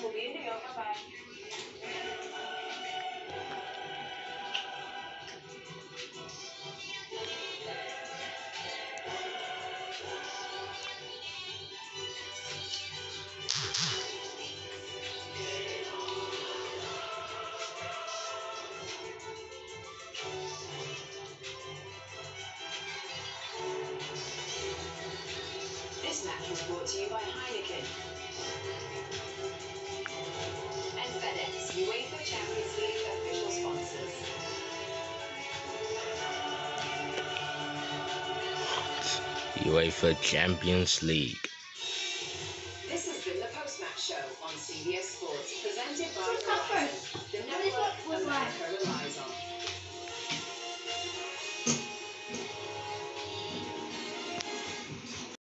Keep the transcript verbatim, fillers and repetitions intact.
This match was brought to you by Heineken and FedEx, UEFA Champions League official sponsors. UEFA Champions League.